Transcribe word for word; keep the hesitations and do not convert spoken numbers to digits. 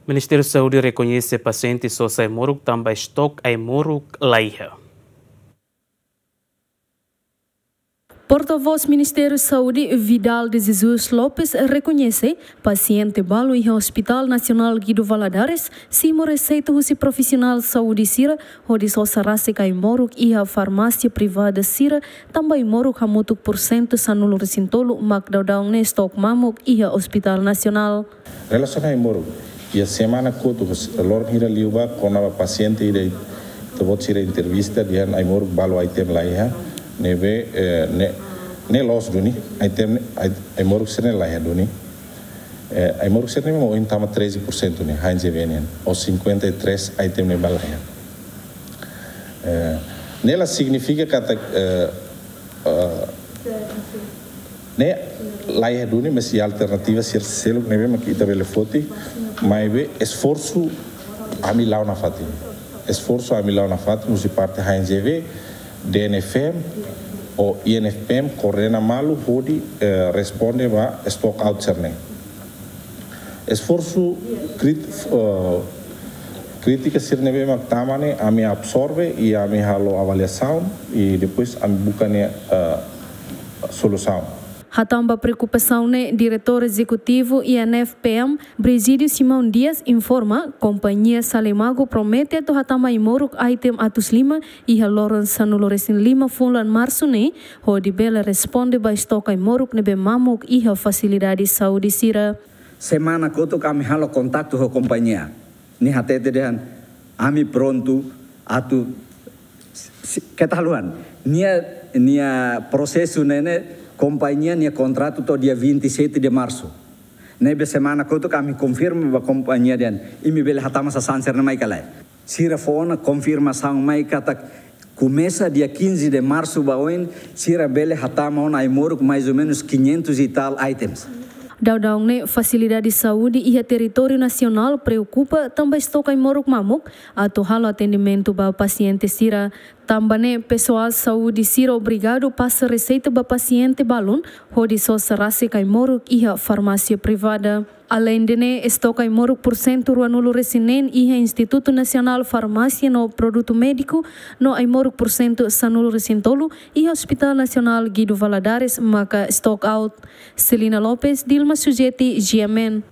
Ministério da Saúde reconhece pacientes só sai moruk também estoque ai moruk laiha. Porta-voz Ministério da Saúde Vidal de Jesus Lopes reconhece paciente balo em Hospital Nacional Guido Valadares simo receita husi profissional saúde sira onde só sarase kai moruk e a farmácia privada sira também moruk hamutuk porcento sanulu resintolo makdaudang ne stok mamuk e a Hospital Nacional. Relação ai moruk e a semana kotu lor hira liuba kona paciente ide tebot sira entrevista dia ai moruk balo item laiha nebe ne ne los duni item ai moruk sene laiha duni ai moruk sene mo intama treze por cento ne hanze venen ou cinquenta e três item ne balaiha nela significa que ne laiha duni mas alternativa ser selo nebe makita bele foti mas esforço a milau na fati esforço a milau na fati musi parte hanze ve D N F M ou I N F P M correna malu hodi uh, responde va stock out cerne. Esforço crit, uh, crítica sirnebe mak tamane ami absorve e ami halo avaliação e depois ami bucane uh, solução. Hatamba preocupação ne diretor executivo I N F P M Brasílio Simão Dias informa companhia Salemago promete to hatama imoruk item atus lima e haloran sanuloresin lima fulan março ne hodi bela responde ba estoca imoruk nebe mamuk e a facilidade saúde sira. Semana koto kami halo kontakto ho companhia ni hatete dehan ami pronto atu ketahuan nia nia prosesso nene companhia nia contrato to dia vinte e sete de março. Nebe semana koto kami confirma ba companhia den imi bele hatama sa sanser na mai kalai. Sira fona confirmação mai kata começa dia quinze de março ba oin sira bele hatama on ai moruk mais ou menos quinhentos e tal items. Daudang ne facilidade de saúde e a território nacional preocupa também estoca em moruk mamuk atau halo atendimento ba paciente sira. Também pessoal saúde sira obrigado passa receita ba paciente balun hodi só sarase kai moruk e a farmácia privada. Além de ne estoca em moruk por cento ruanulo resinen e a Instituto Nacional Farmácia no produto médico no ai moruk por cento sanulo resintolo e Hospital Nacional Guido Valadares maka stock out. Celina Lopes, Dilma Sujeti, G M N.